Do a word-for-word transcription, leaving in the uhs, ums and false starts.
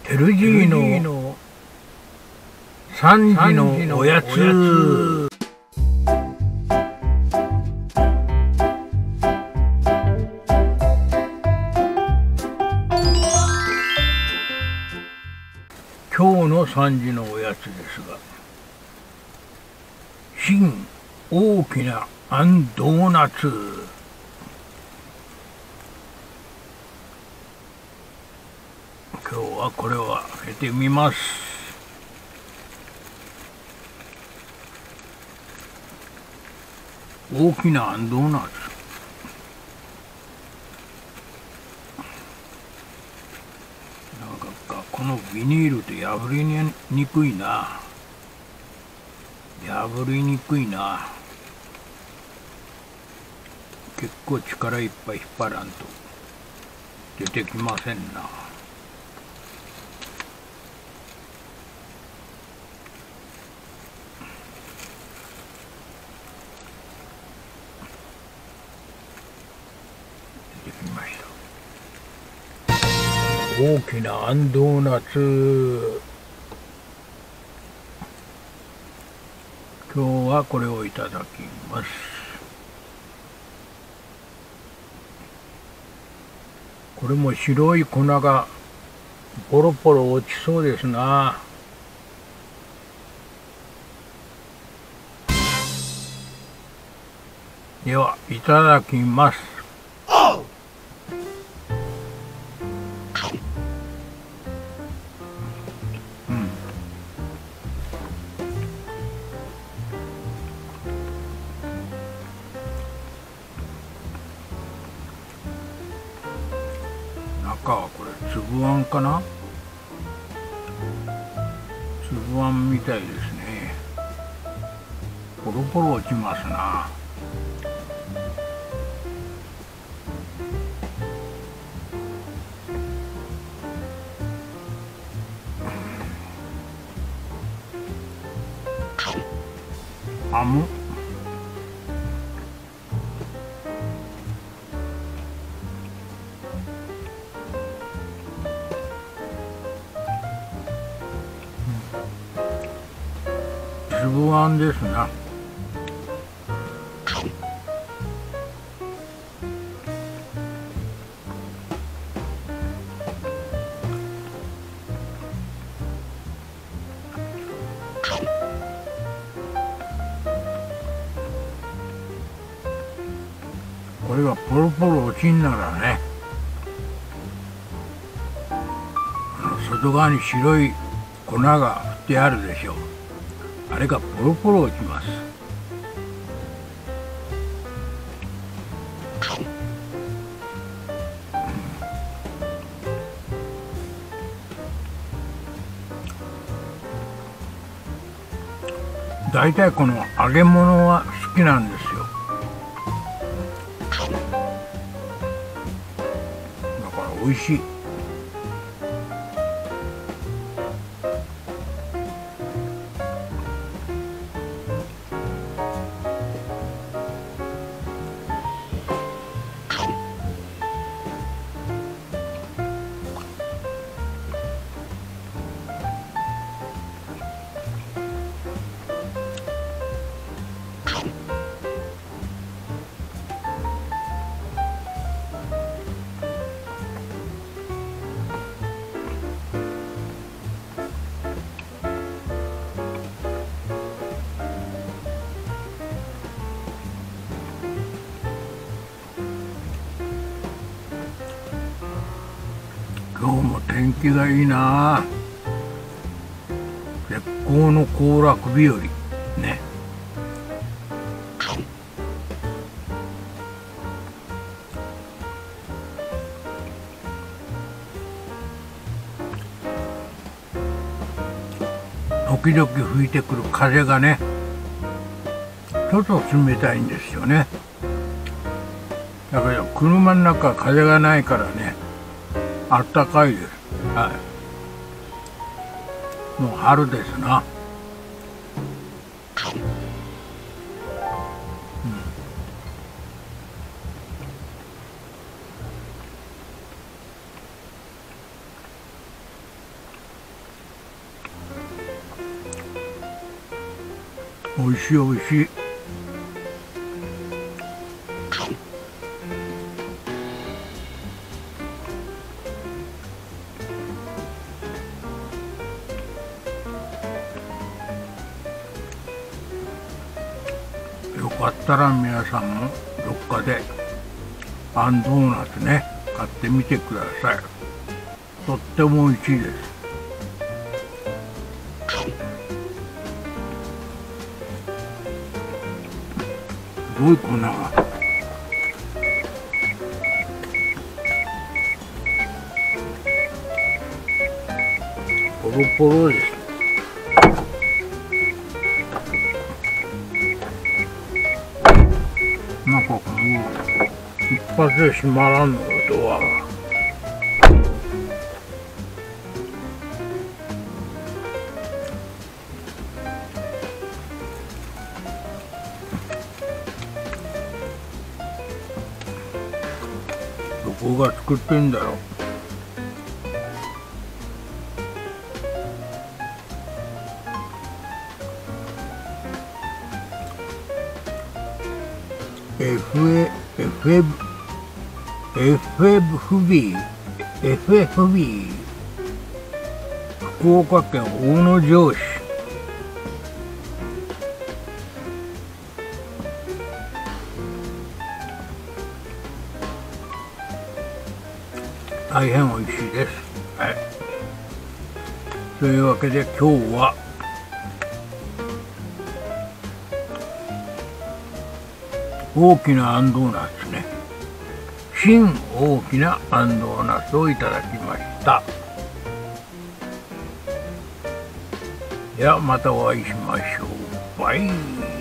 エルジー のさんじのおやつ。今日のさんじのおやつですが、新大きなあんドーナツ。今日はこれを開けてみます。大きなあんドーナツ。なんかこのビニールって破りにくいな。破りにくいな。結構力いっぱい引っ張らんと出てきませんな。出てきました。大きなあんドーナツ。今日はこれをいただきます。これも白い粉がポロポロ落ちそうですな。ではいただきます。中はこれ粒あんかな。粒あんみたいですね。ポロポロ落ちますな。あむ。粒あんですな。これがポロポロ落ちんならね、あの外側に白い粉が振ってあるでしょう。あれがポロポロ落ちます。だいたいこの揚げ物は好きなんですよ。だから美味しい。今日も天気がいいな。絶好の行楽日和ね。時々吹いてくる風がね、ちょっと冷たいんですよね。だけど車の中は風がないからね、あったかいです。はい。もう春ですな。 おいしいおいしい。よかったら皆さんもどっかであんドーナツね買ってみてください。とっても美味しいです。すごい粉がポロポロです。なんかもう一発で閉まらんのドアが。どこが作ってんだろう。エフエフエフエフエフビー エフエフビー 福岡県大野城市。大変美味しいです。はい。というわけで今日は大きなあんドーナツね、新大きなあんドーナツをいただきました。ではまたお会いしましょう。バイ。